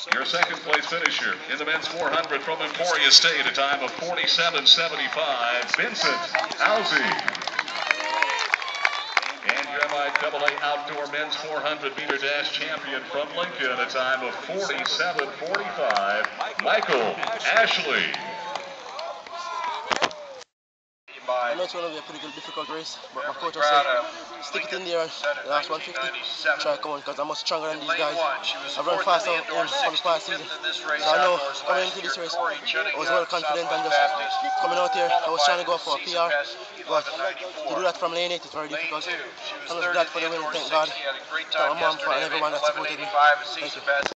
Your second place finisher in the men's 400 from Emporia State, a time of 47.75, Vincent Housey. And your MIAA Outdoor Men's 400 meter dash champion from Lincoln, a time of 47.45, Michael Ashley. I know it's going to be a pretty good, difficult race, but my coach has said, stick it in there, the last 150, try to come on, because I'm much stronger than these guys. I've run fast out from the past season, so I know coming into this race, I was well confident and just coming out here, I was trying to go for a PR, but to do that from lane 8 is very difficult. I'm just glad for the win, thank God, thank my mom for and everyone that supported me. Thank you.